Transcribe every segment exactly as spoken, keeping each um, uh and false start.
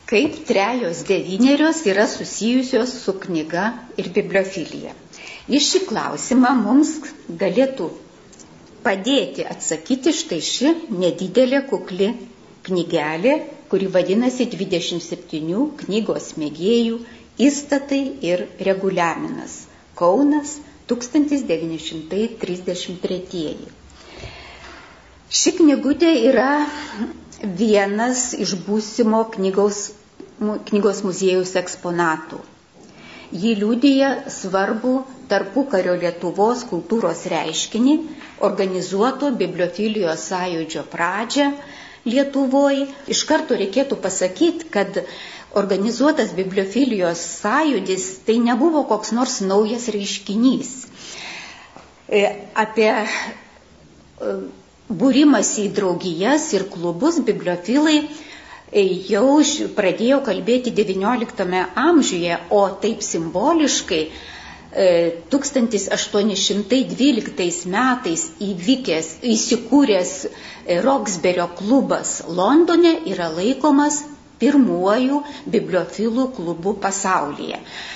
Kaip trejos devynerios yra susijusios su knyga ir bibliofilija. Į šį klausimą mums galėtų padėti atsakyti štai ši nedidelė kukli knygelė, kuri vadinasi dvidešimt septynių knygos mėgėjų įstatai ir reguliaminas. Kaunas, tūkstantis devyni šimtai trisdešimt trečiieji. Ši knygutė yra vienas iš būsimo knygos, knygos muziejaus eksponatų. Ji liudija svarbų tarpukario Lietuvos kultūros reiškinį, organizuoto bibliofilijos sąjūdžio pradžią Lietuvoje. Iš karto reikėtų pasakyti, kad organizuotas bibliofilijos sąjūdis tai nebuvo koks nors naujas reiškinys. Apie būrimąsi į draugijas ir klubus bibliofilai jau pradėjo kalbėti devynioliktame amžiuje, o taip simboliškai tūkstantis aštuoni šimtai dvyliktais metais įvykęs, įsikūręs Roxburio klubas Londone yra laikomas pirmuoju bibliofilų klubu pasaulyje.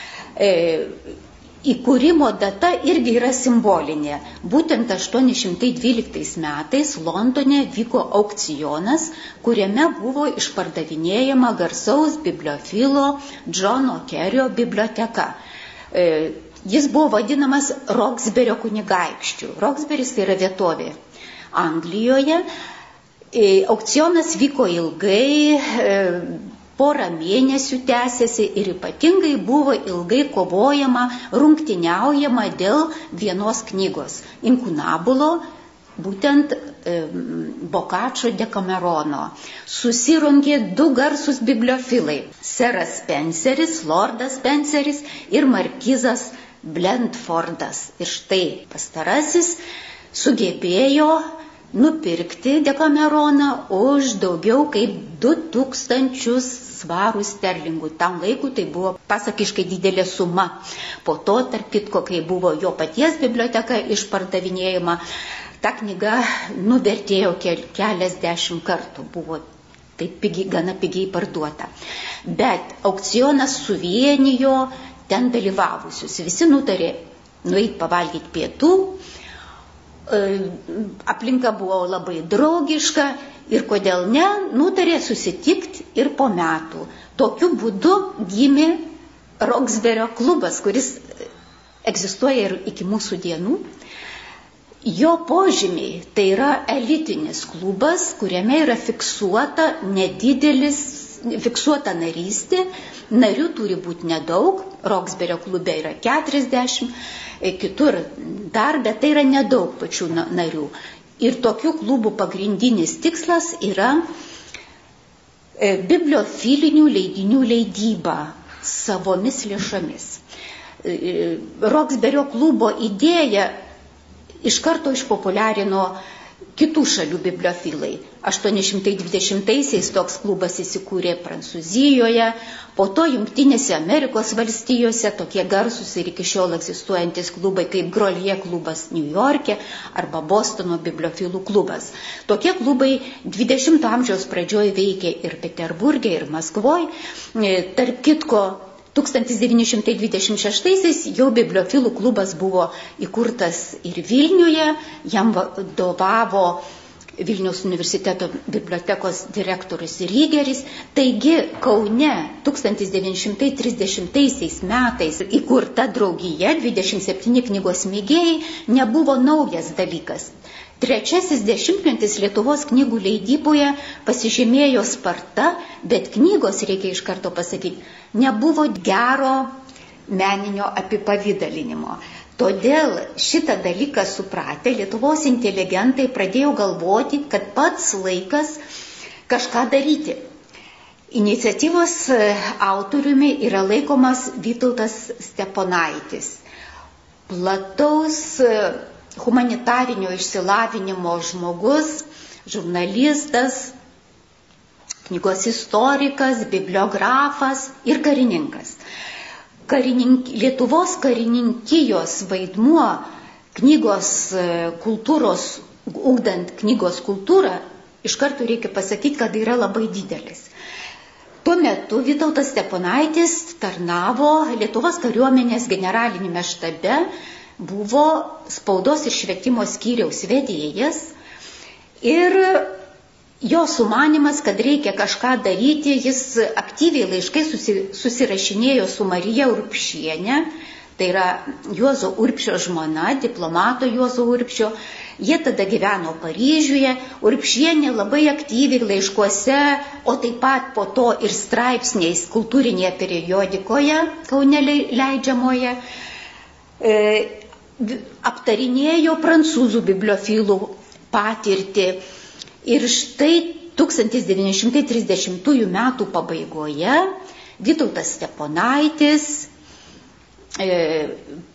Įkūrimo data irgi yra simbolinė. Būtent aštuoni šimtai dvyliktais metais Londone vyko aukcionas, kuriame buvo išpardavinėjama garsaus bibliofilo Džono Kerio biblioteka. Jis buvo vadinamas Roxburio kunigaikščiu. Roxburis tai yra vietovė Anglijoje. Aukcionas vyko ilgai, porą mėnesių tęsėsi ir ypatingai buvo ilgai kovojama, rungtyniaujama dėl vienos knygos. Inkunabulo, būtent e, Boccaccio Decamerono. Susirungė du garsus bibliofilai – seras Spenceris, lordas Spenceris ir markizas Blendfordas. Ir štai pastarasis sugebėjo nupirkti Decameroną už daugiau kaip du tūkstančius svarų sterlingų. Tam laikui tai buvo pasakiškai didelė suma. Po to, tarp kitko, kai buvo jo paties biblioteka išpardavinėjama, ta knyga nuvertėjo keliasdešimt kartų. Buvo taip pigiai, gana pigiai parduota. Bet aukcionas suvienijo ten dalyvavusius. Visi nutarė nueiti pavalgyti pietų. Aplinka buvo labai draugiška ir kodėl ne, nutarė susitikti ir po metų. Tokiu būdu gimė Roxburio klubas, kuris egzistuoja ir iki mūsų dienų. Jo požymiai tai yra elitinis klubas, kuriame yra fiksuota nedidelis, fiksuota narystė. Narių turi būti nedaug, Roxburio klube yra keturiasdešimt, kitur dar, bet tai yra nedaug pačių narių. Ir tokių klubų pagrindinis tikslas yra bibliofilinių leidinių leidyba savomis lėšomis. Roxburio klubo idėja iš karto išpopuliarino kitų šalių bibliofilai. aštuoni šimtai dvidešimtaisiais toks klubas įsikūrė Prancūzijoje, po to Jungtinėse Amerikos valstijose tokie garsūs ir iki šiol egzistuojantis klubai kaip Grolier klubas New York'e arba Bostono bibliofilų klubas. Tokie klubai dvidešimto amžiaus pradžioje veikė ir Peterburge, ir Maskvoje. Tarp kitko, tūkstantis devyni šimtai dvidešimt šeštaisiais jau bibliofilų klubas buvo įkurtas ir Vilniuje, jam vadovavo Vilniaus universiteto bibliotekos direktorius Rygeris. Taigi Kaune tūkstantis devyni šimtai trisdešimtaisiais metais įkurta draugija dvidešimt septyni knygos mėgėjai nebuvo naujas dalykas. Trečiasis dešimtmetis Lietuvos knygų leidyboje pasižymėjo sparta, bet knygos, reikia iš karto pasakyti, nebuvo gero meninio apipavydalinimo. Todėl šitą dalyką supratę Lietuvos inteligentai pradėjo galvoti, kad pats laikas kažką daryti. Iniciatyvos autoriumi yra laikomas Vytautas Steponaitis. Plataus humanitarinio išsilavinimo žmogus, žurnalistas, knygos istorikas, bibliografas ir karininkas. Karinink, Lietuvos karininkijos vaidmuo knygos kultūros, ugdant knygos kultūrą, iš karto reikia pasakyti, kad yra labai didelis. Tuo metu Vytautas Steponaitis tarnavo Lietuvos kariuomenės generalinėme štabe, buvo spaudos ir švietimo skyriaus vedėjas ir jo sumanimas, kad reikia kažką daryti, jis aktyviai laiškai susi, susirašinėjo su Marija Urbšienė, tai yra Juozo Urbšio žmona, diplomato Juozo Urbšio. Jie tada gyveno Paryžiuje, Urbšienė labai aktyviai laiškuose, o taip pat po to ir straipsniais kultūrinėje periodikoje, Kaune leidžiamoje, e, aptarinėjo prancūzų bibliofilų patirtį. Ir štai tūkstantis devyni šimtai trisdešimtųjų metų pabaigoje Vytautas Steponaitis e,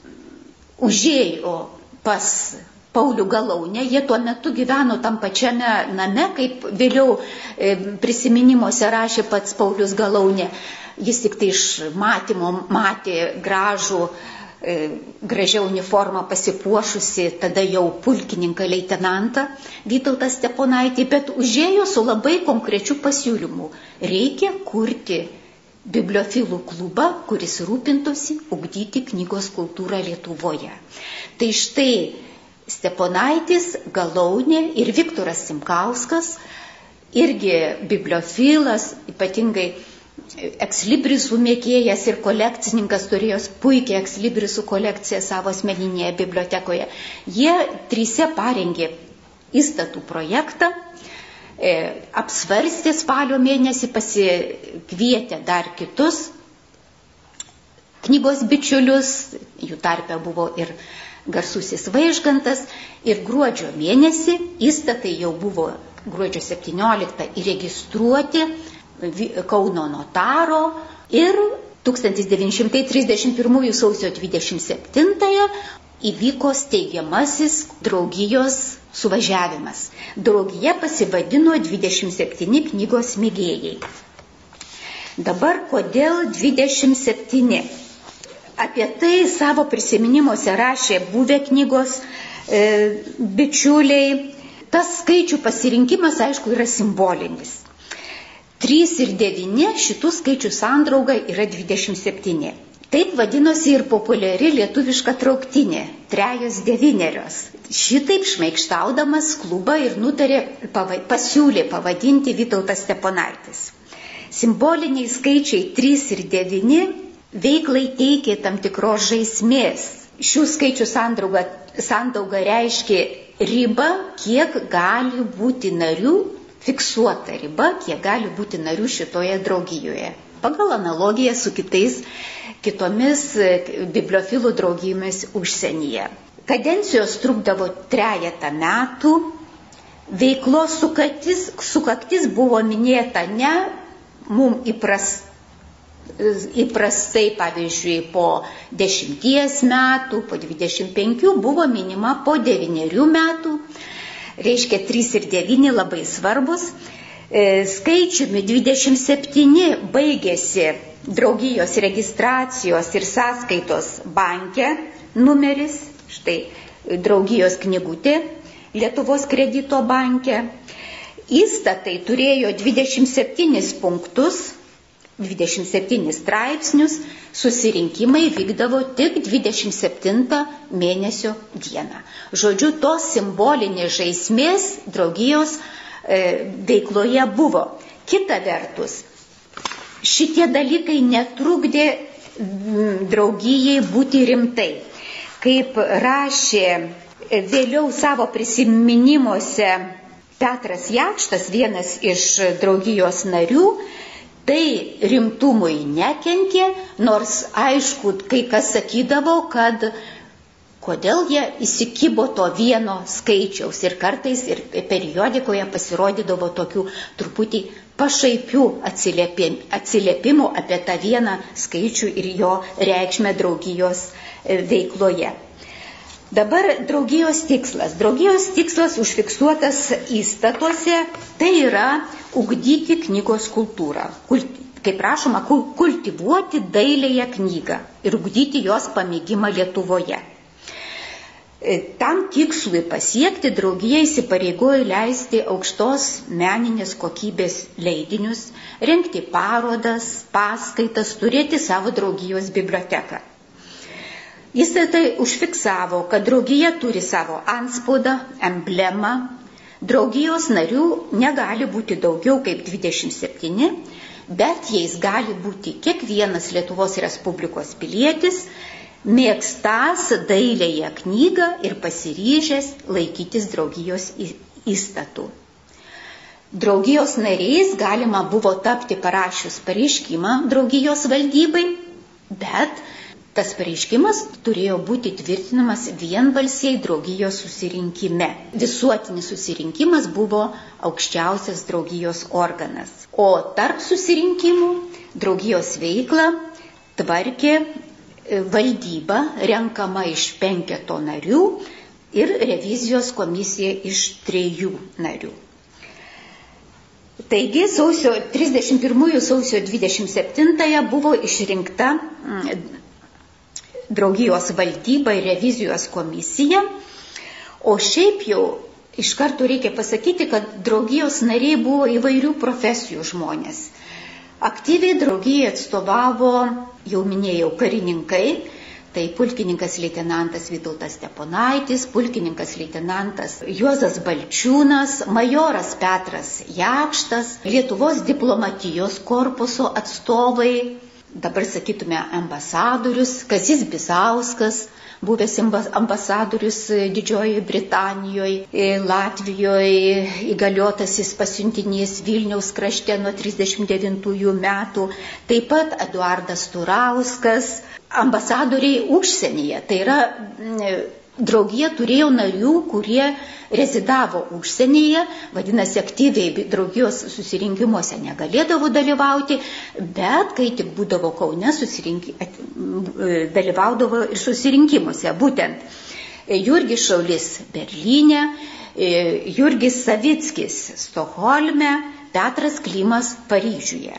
užėjo pas Paulių Galaunę, jie tuo metu gyveno tam pačiame name, kaip vėliau e, prisiminimuose rašė pats Paulius Galaunė. Jis tik tai iš matymo matė gražų, e, gražią uniformą pasipuošusi, tada jau pulkininką leitenantą Vytautą Steponaitį, bet užėjo su labai konkrečiu pasiūlymu. Reikia kurti bibliofilų klubą, kuris rūpintųsi ugdyti knygos kultūrą Lietuvoje. Tai štai Steponaitis, Galaunė ir Viktoras Simkauskas, irgi bibliofilas, ypatingai ekslibrisų mėgėjas ir kolekcininkas, turėjo puikią ekslibrisų kolekciją savo asmeninėje bibliotekoje. Jie trise parengė įstatų projektą, e, apsvarstė spalio mėnesį, pasikvietė dar kitus knygos bičiulius, jų tarpe buvo ir garsusis Vaižgantas, ir gruodžio mėnesį įstatai jau buvo gruodžio septynioliktą įregistruoti Kauno notaro ir tūkstantis devyni šimtai trisdešimt pirmųjų sausio dvidešimt septintąją įvyko steigiamasis draugijos suvažiavimas. Draugija pasivadino dvidešimt septyni knygos mėgėjai. Dabar kodėl dvidešimt septyni? Apie tai savo prisiminimuose rašė buvę knygos e, bičiuliai. Tas skaičių pasirinkimas, aišku, yra simbolinis. trys ir devyni šitų skaičių sandrauga yra dvidešimt septyni. Taip vadinosi ir populiari lietuviška trauktinė – trejos devynerios. Šitaip šmaikštaudamas klubą ir nutarė, pava, pasiūlė pavadinti Vytautas Steponaitis. Simboliniai skaičiai trys ir devyni veiklai teikė tam tikros žaismės. Šių skaičių sandrauga, sandauga reiškia ribą, kiek gali būti narių, fiksuota riba, kiek gali būti narių šitoje draugijoje. Pagal analogiją su kitais, kitomis bibliofilų draugijomis užsienyje. Kadencijos trukdavo trejetą metų, veiklos sukaktis, sukaktis buvo minėta ne mum įprastai, Įprastai, pavyzdžiui, po dešimties metų, po dvidešimt penkių buvo minima po devynerių metų, reiškia trys ir devyni labai svarbus. Skaičiumi dvidešimt septyni baigėsi draugijos registracijos ir sąskaitos banke numeris, štai draugijos knygutė Lietuvos kredito banke. Įstatai turėjo dvidešimt septynis punktus, dvidešimt septynis straipsnius, susirinkimai vykdavo tik dvidešimt septintą mėnesio dieną. Žodžiu, tos simbolinės žaismės draugijos e, veikloje buvo. Kita vertus, šitie dalykai netrukdė draugijai būti rimtai. Kaip rašė vėliau savo prisiminimuose Petras Jakštas, vienas iš draugijos narių, tai rimtumui nekenkė, nors aišku, kai kas sakydavo, kad kodėl jie įsikibo to vieno skaičiaus ir kartais ir periodikoje pasirodydavo tokių truputį pašaipių atsiliepimų apie tą vieną skaičių ir jo reikšmę draugijos veikloje. Dabar draugijos tikslas. Draugijos tikslas užfiksuotas įstatuose, tai yra ugdyti knygos kultūrą. Kaip prašoma, kultivuoti dailėje knygą ir ugdyti jos pamėgimą Lietuvoje. Tam tikslui pasiekti draugija įsipareigojo leisti aukštos meninės kokybės leidinius, rengti parodas, paskaitas, turėti savo draugijos biblioteką. Jis tai užfiksavo, kad draugija turi savo antspaudą, emblemą, draugijos narių negali būti daugiau kaip dvidešimt septyni, bet jais gali būti kiekvienas Lietuvos Respublikos pilietis, mėgstąs dailėje knygą ir pasiryžęs laikytis draugijos įstatų. Draugijos nariais galima buvo tapti parašius pareiškimą draugijos valdybai, bet tas pareiškimas turėjo būti tvirtinamas vienbalsiai draugijos susirinkime. Visuotinis susirinkimas buvo aukščiausias draugijos organas, o tarp susirinkimų draugijos veiklą tvarkė valdyba, renkama iš penketo narių ir revizijos komisija iš trijų narių. Taigi, sausio trisdešimt pirmųjų sausio dvidešimt septintąją buvo išrinkta draugijos valdyba ir revizijos komisija, o šiaip jau iš karto reikia pasakyti, kad draugijos nariai buvo įvairių profesijų žmonės. Aktyviai draugijai atstovavo, jau minėjau, karininkai, tai pulkininkas leitenantas Vytautas Steponaitis, pulkininkas leitenantas Juozas Balčiūnas, majoras Petras Jakštas, Lietuvos diplomatijos korpuso atstovai, dabar sakytume ambasadorius, Kazys Bizauskas, buvęs ambasadorius Didžiojoje Britanijoje, Latvijoje, įgaliotasis pasiuntinys Vilniaus krašte nuo trisdešimt devintųjų metų, taip pat Eduardas Turauskas, ambasadoriai užsienyje, tai yra draugija turėjo narių, kurie rezidavo užsienyje, vadinasi, aktyviai draugijos susirinkimuose negalėdavo dalyvauti, bet kai tik būdavo Kaune, dalyvaudavo ir susirinkimuose. Būtent Jurgis Šaulys Berlyne, Jurgis Savickis Stokholme, Petras Klimas Paryžiuje.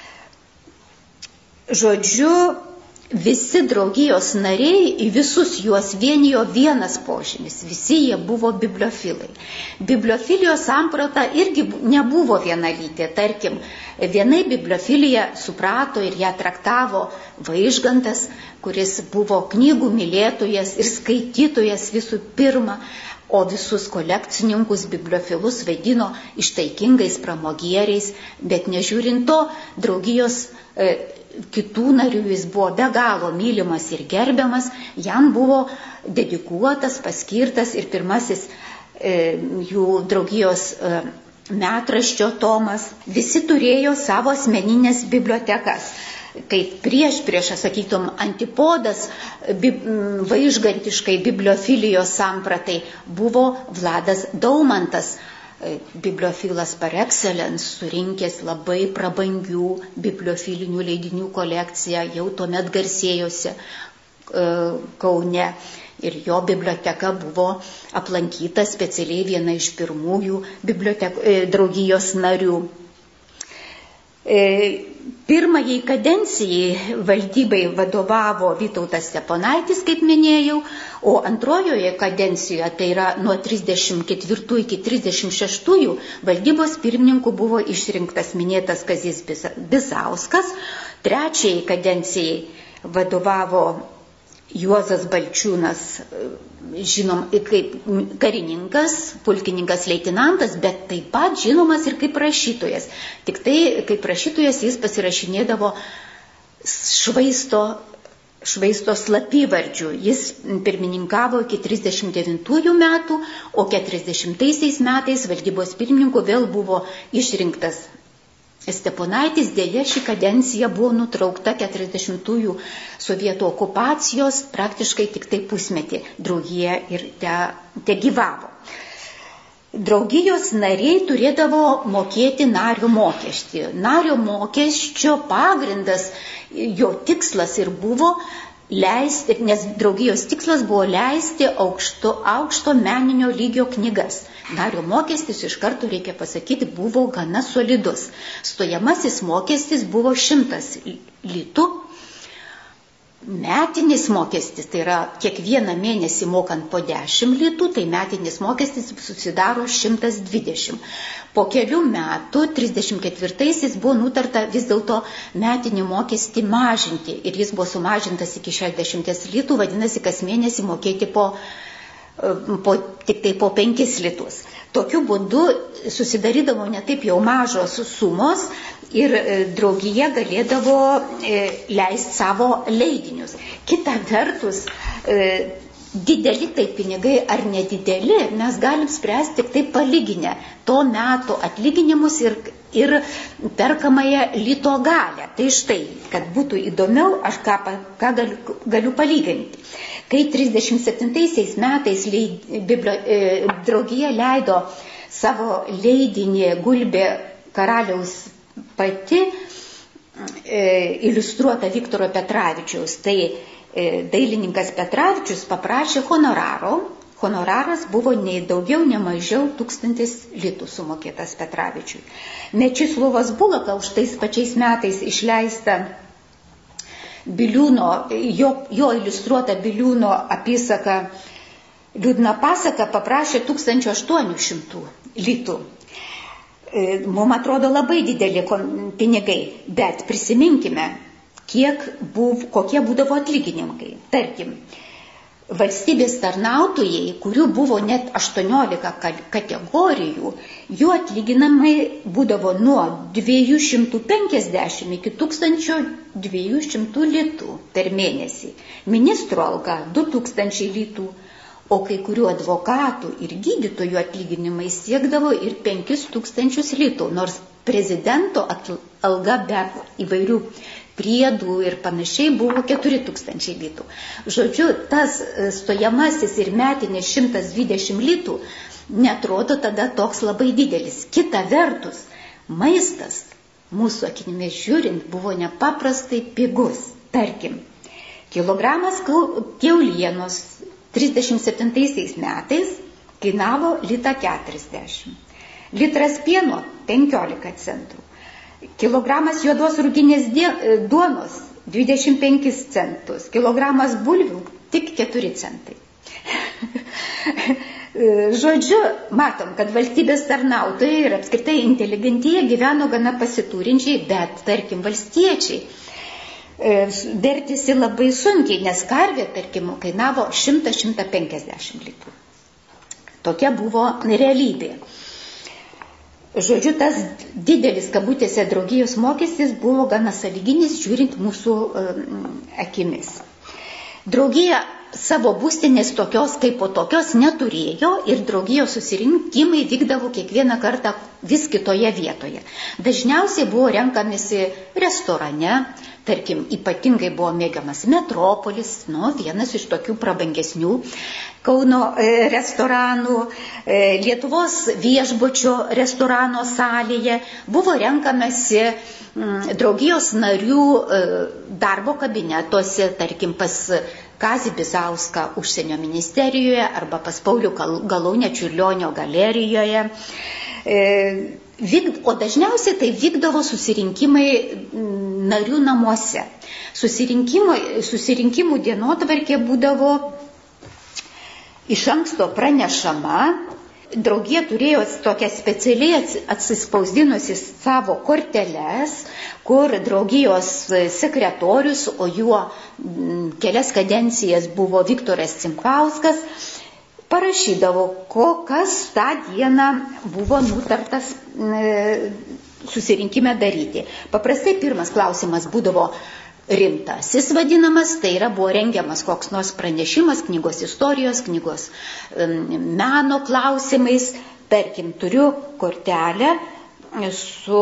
Žodžiu, visi draugijos nariai, į visus juos vienijo vienas požymis, visi jie buvo bibliofilai. Bibliofilijos samprata irgi nebuvo vienalytė, tarkim, vienai bibliofiliją suprato ir ją traktavo Vaižgantas, kuris buvo knygų mylėtojas ir skaitytojas visų pirma, o visus kolekcininkus bibliofilus vaidino ištaikingais pramogieriais, bet nežiūrint to, draugijos e, kitų narių jis buvo be galo mylimas ir gerbiamas, jam buvo dedikuotas, paskirtas ir pirmasis e, jų draugijos e, metraščio tomas. Visi turėjo savo asmeninės bibliotekas. Kaip prieš prieš, sakytum, antipodas bib, vaižgantiškai bibliofilijos sampratai buvo Vladas Daumantas, bibliofilas par excellence, surinkęs labai prabangių bibliofilinių leidinių kolekciją, jau tuomet garsėjosi Kaune. Ir jo biblioteka buvo aplankyta specialiai viena iš pirmųjų draugijos narių. Pirmajai kadencijai valdybai vadovavo Vytautas Steponaitis, kaip minėjau, o antrojoje kadencijoje, tai yra nuo trisdešimt ketvirtų iki trisdešimt šeštųjų, valdybos pirmininku buvo išrinktas minėtas Kazys Bizauskas, trečiajai kadencijai vadovavo Juozas Balčiūnas, žinom, kaip karininkas, pulkininkas leitenantas, bet taip pat žinomas ir kaip rašytojas. Tik tai, kaip rašytojas, jis pasirašinėdavo švaisto, švaisto slapyvardžių. Jis pirmininkavo iki trisdešimt devintųjų metų, o keturiasdešimtaisiais metais valdybos pirmininku vėl buvo išrinktas Steponaitis. Dėja, ši kadencija buvo nutraukta keturiasdešimtųjų sovietų okupacijos, praktiškai tik tai pusmetį draugija ir te, te gyvavo. Draugijos nariai turėdavo mokėti nario mokestį. Nario mokesčio pagrindas, jo tikslas ir buvo leisti, nes draugijos tikslas buvo leisti aukšto, aukšto meninio lygio knygas. Nario mokestis, iš karto reikia pasakyti, buvo gana solidus. Stojamasis mokestis buvo šimtas litų. metinis mokestis, tai yra kiekvieną mėnesį mokant po dešimt litų, tai metinis mokestis susidaro šimtas dvidešimt. Po kelių metų, trisdešimt ketvirtaisiais, buvo nutarta vis dėlto metinį mokestį mažinti ir jis buvo sumažintas iki šešiasdešimt litų, vadinasi, kas mėnesį mokėti po, po, tik tai po penkis litus. Tokiu būdu susidarydavo ne taip jau mažos sumos ir draugija galėdavo leisti savo leidinius. Kita vertus, dideli tai pinigai ar nedideli, mes galim spręsti tik tai palyginę to meto atlyginimus ir, ir perkamąją lito galę. Tai štai, kad būtų įdomiau, aš ką, ką galiu, galiu palyginti. Kai trisdešimt septintaisiais metais leid, biblio, e, draugija leido savo leidinį Gulbė karaliaus pati, e, iliustruota Viktoro Petravičiaus, tai e, dailininkas Petravičius paprašė honoraro. Honoraras buvo nei daugiau, nei mažiau tūkstantis litų sumokėtas Petravičiui. Mečislovas Bulaka už tais pačiais metais išleista Biliūno, jo, jo iliustruota Biliūno apysaka Liūdna pasaka paprašė tūkstančio aštuonių šimtų litų. Mums atrodo labai dideli pinigai, bet prisiminkime, kiek buv, kokie būdavo atlyginimai. Tarkim, valstybės tarnautojai, kurių buvo net aštuoniolika kategorijų, jų atlyginimai būdavo nuo dviejų šimtų penkiasdešimt iki tūkstančio dviejų šimtų litų per mėnesį. Ministro alga du tūkstančiai litų, o kai kurių advokatų ir gydytojų atlyginimai siekdavo ir penkis tūkstančius litų, nors prezidento alga be įvairių priedų ir panašiai buvo keturi tūkstančiai litų. Žodžiu, tas stojamasis ir metinis šimtas dvidešimt litų netrodo tada toks labai didelis. Kita vertus, maistas, mūsų akinimis žiūrint, buvo nepaprastai pigus. Tarkim, kilogramas kiaulienos trisdešimt septintaisiais metais kainavo litą keturiasdešimt. Litras pieno penkiolika centų. Kilogramas juodos ruginės duonos dvidešimt penkis centus. Kilogramas bulvių tik keturi centai. Žodžiu, matom, kad valstybės tarnautojai ir apskritai inteligentija gyveno gana pasiturinčiai, bet, tarkim, valstiečiai vertėsi labai sunkiai, nes karvė, tarkim, kainavo šimtą iki šimto penkiasdešimt litų. Tokia buvo realybė. Žodžiu, tas didelis kabutėse draugijos mokestis buvo gana sąlyginis, žiūrint mūsų um, akimis. Draugija savo būstinės tokios kaip po tokios neturėjo ir draugijos susirinkimai vykdavo kiekvieną kartą vis kitoje vietoje. Dažniausiai buvo renkamisi restorane, tarkim, ypatingai buvo mėgiamas Metropolis, nu, vienas iš tokių prabangesnių Kauno e, restoranų, e, Lietuvos viešbučio restorano salėje, buvo renkamasi m, draugijos narių e, darbo kabinetuose, tarkim, pas Kazį Bizauską užsienio ministerijoje arba pas Paulių Galaunę Čiurlionio galerijoje. E, vyk, o dažniausiai tai vykdavo susirinkimai narių namuose. Susirinkimų dienotvarkė būdavo iš anksto pranešama. Draugija turėjo tokią specialiai atsispausdinusi savo korteles, kur draugijos sekretorius, o juo kelias kadencijas buvo Viktoras Cimkauskas, parašydavo, kas tą dieną buvo nutartas susirinkime daryti. Paprastai pirmas klausimas būdavo rimtasis vadinamas, tai yra buvo rengiamas koks nors pranešimas, knygos istorijos, knygos meno klausimais. Tarkim, turiu kortelę su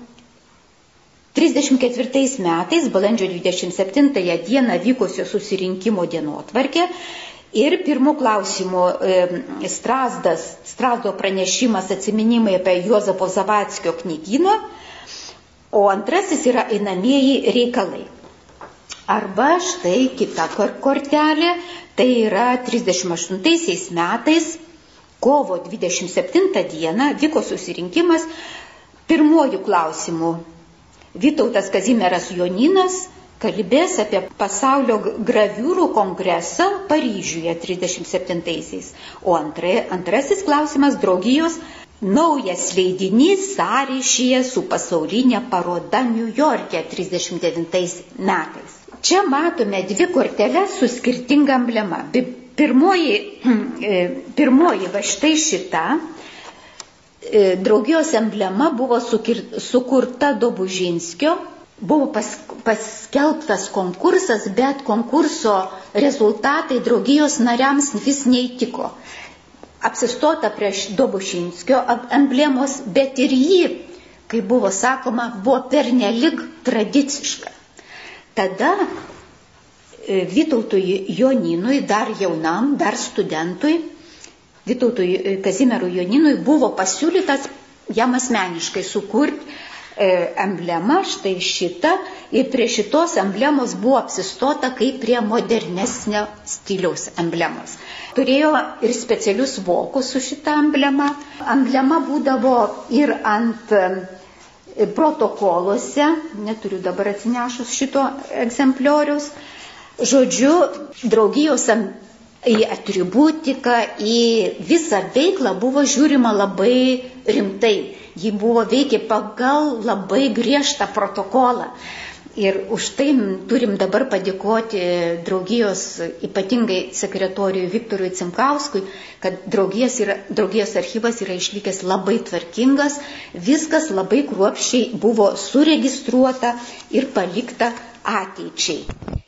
trisdešimt ketvirtais metais, balandžio dvidešimt septintąją dieną vykusio susirinkimo dienotvarkė. Ir pirmų klausimų Strazdas, Strazdo pranešimas atsiminimai apie Juozapo Zavadskio knygyną, o antrasis yra einamieji reikalai. Arba štai kita kortelė, tai yra trisdešimt aštuntaisiais metais, kovo dvidešimt septintą dieną, vyko susirinkimas pirmojų klausimų. Vytautas Kazimieras Jonynas kalbės apie pasaulio graviūrų kongresą Paryžiuje trisdešimt septintaisiais. O antrai, antrasis klausimas draugijos naujas leidinys sąryšyje su pasaulinė paroda Niujorke trisdešimt devintais metais. Čia matome dvi korteles su skirtinga emblema. Pirmoji, pirmoji va štai šita draugijos emblema buvo sukurta Dobužinskio, buvo pas, paskelbtas konkursas, bet konkurso rezultatai draugijos nariams vis neįtiko. Apsistota prieš Dobužinskio emblemos, bet ir ji, kaip buvo sakoma, buvo pernelyg tradiciška. Tada Vytautui Joninui, dar jaunam, dar studentui, Vytautui Kazimierui Joninui buvo pasiūlytas jam asmeniškai sukurti emblemą, štai šitą, ir prie šitos emblemos buvo apsistota kaip prie modernesnio stiliaus emblemos. Turėjo ir specialius vokus su šitą emblemą. Emblema būdavo ir ant protokoluose, neturiu dabar atsinešus šito egzemplioriaus. Žodžiu, draugijos į atributiką, į visą veiklą buvo žiūrima labai rimtai. Ji buvo veikė pagal labai griežtą protokolą. Ir už tai turim dabar padėkoti draugijos ypatingai sekretoriui Viktorui Cimkauskui, kad draugijos, yra, draugijos archyvas yra išlikęs labai tvarkingas, viskas labai kruopščiai buvo suregistruota ir palikta ateičiai.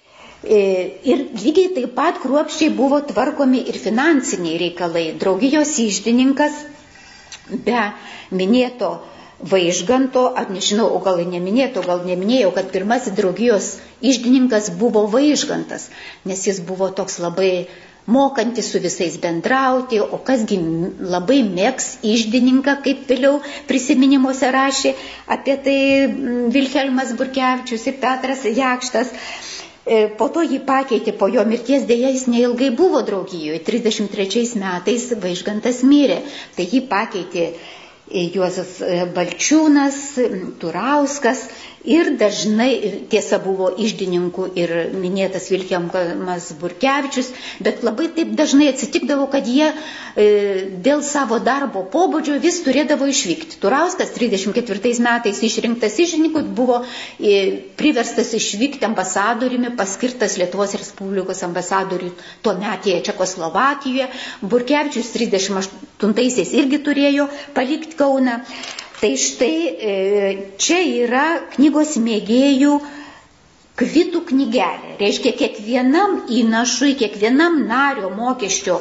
Ir lygiai taip pat kruopščiai buvo tvarkomi ir finansiniai reikalai. Draugijos iždininkas be minėto Vaižganto, ar nežinau, o gal neminėto, gal neminėjau, kad pirmasis draugijos iždininkas buvo Vaižgantas, nes jis buvo toks labai mokantis su visais bendrauti, o kasgi labai mėgs iždininką, kaip vėliau prisiminimuose rašė apie tai Vilhelmas Burkevičius ir Petras Jakštas. Po to jį pakeitė, po jo mirties dėja jis neilgai buvo draugijoje. trisdešimt trečiais metais Vaižgantas mirė, tai jį pakeitė Juozas Balčiūnas, Turauskas ir dažnai, tiesa, buvo iždininkų ir minėtas Vilhelmas Burkevičius, bet labai taip dažnai atsitikdavo, kad jie e, dėl savo darbo pobūdžio vis turėdavo išvykti. Turauskas trisdešimt ketvirtais metais išrinktas iždininku, buvo e, priverstas išvykti ambasadoriumi, paskirtas Lietuvos Respublikos ambasadoriui tuometėje Čekoslovakijoje. Burkevičius trisdešimt aštuntaisiais irgi turėjo palikti Kauną. Tai štai čia yra knygos mėgėjų kvitų knygelė. Reiškia, kiekvienam įnašui, kiekvienam nario mokesčio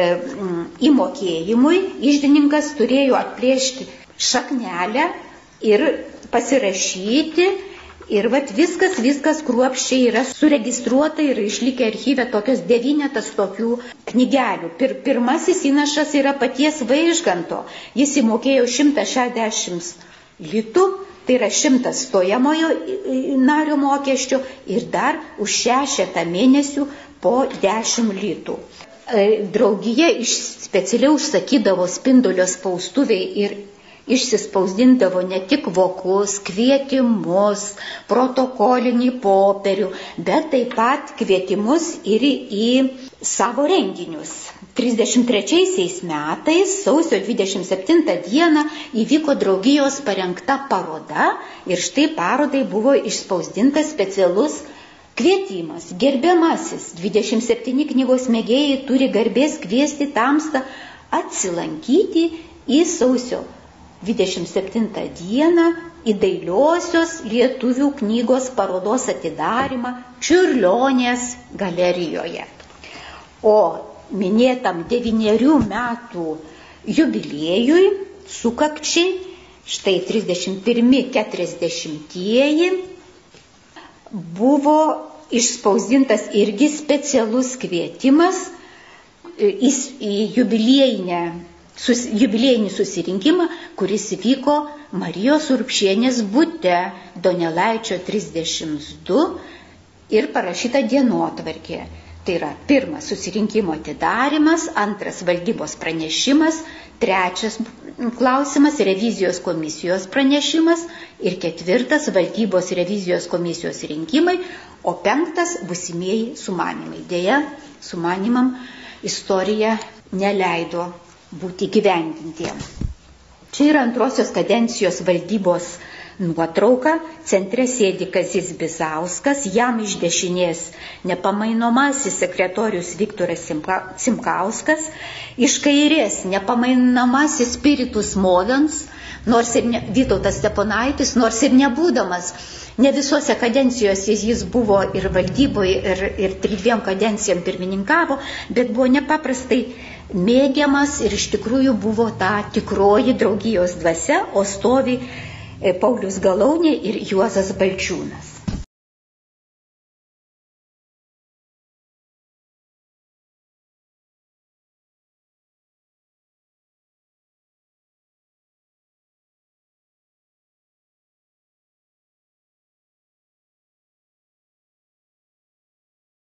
įmokėjimui iždininkas turėjo atplėšti šaknelę ir pasirašyti. Ir vat viskas, viskas kruopščiai yra suregistruota ir išlikę archyve tokios devynetas tokių knygelių. Pir, pirmasis įnašas yra paties Vaižganto. Jis įmokėjo šimtą šešiasdešimt litų, tai yra šimtas stojamojo nario mokesčio ir dar už šešetą mėnesių po dešimt litų. Draugija specialiai užsakydavo Spindulio spaustuviai ir išsispausdindavo ne tik vokus, kvietimus, protokolinį popierių, bet taip pat kvietimus ir į savo renginius. trisdešimt trečiaisiais metais, sausio dvidešimt septintą dieną, įvyko draugijos parengta paroda ir štai parodai buvo išspausdintas specialus kvietimas. Gerbiamasis, dvidešimt septyni knygos mėgėjai turi garbės kviesti tamstą atsilankyti į sausio dvidešimt septintą dieną į dailiosios lietuvių knygos parodos atidarymą Čiurlionės galerijoje. O minėtam devynerių metų jubiliejui, sukakčiai, štai trisdešimt pirmi keturiasdešimtieji, buvo išspausdintas irgi specialus kvietimas į, į jubiliejinę Sus, jubiliejinį susirinkimą, kuris vyko Marijos Urbšienės bute Donelaičio trisdešimt du ir parašyta dienotvarkė. Tai yra pirmas susirinkimo atidarimas, antras valdybos pranešimas, trečias klausimas revizijos komisijos pranešimas ir ketvirtas valdybos revizijos komisijos rinkimai, o penktas būsimieji sumanimai. Deja, sumanimam istorija neleido būti gyvendintiem. Čia yra antrosios kadencijos valdybos nuotrauka, centre sėdi Kazys Bizauskas, jam iš dešinės nepamainomasis sekretorius Viktoras Simkauskas, iš kairės nepamainomasis Spiritus Movens, nors ir ne, Vytautas Steponaitis, nors ir nebūdamas, ne visose kadencijose jis buvo ir valdyboje, ir, ir tridviem kadencijom pirmininkavo, bet buvo nepaprastai mėgiamas ir iš tikrųjų buvo ta tikroji draugijos dvasia, o stovi Paulius Galaunė ir Juozas Balčiūnas.